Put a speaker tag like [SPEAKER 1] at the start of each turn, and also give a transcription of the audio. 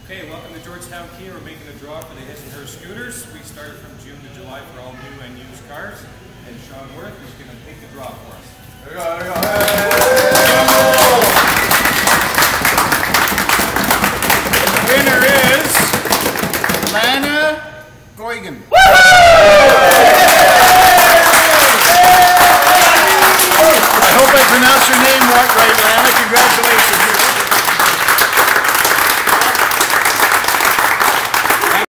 [SPEAKER 1] Okay, welcome to Georgetown Kia. We're making a draw for the his and her scooters. We started from June to July for all new and used cars. And Sean Worth is going to take the draw for us.
[SPEAKER 2] There we go, there we go.
[SPEAKER 3] The winner is Lana Goigan. I hope I pronounced your name right, Lana. Congratulations.